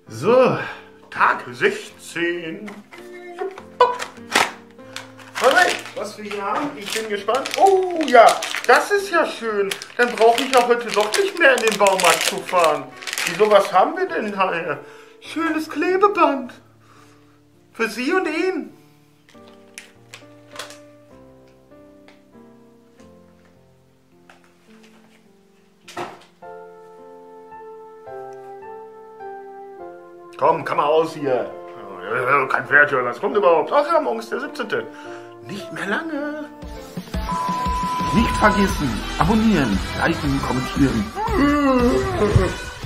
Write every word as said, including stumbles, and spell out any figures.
So, Tag sechzehn. Alright, was wir hier haben, ich bin gespannt. Oh ja, das ist ja schön. Dann brauche ich ja heute doch nicht mehr in den Baumarkt zu fahren. Wieso, was haben wir denn hier? Schönes Klebeband. Für Sie und ihn. Komm, komm mal aus hier. Kein Pferd hören, was kommt überhaupt? Ach ja, morgen ist der siebzehnte Nicht mehr lange. Nicht vergessen, abonnieren, liken, kommentieren.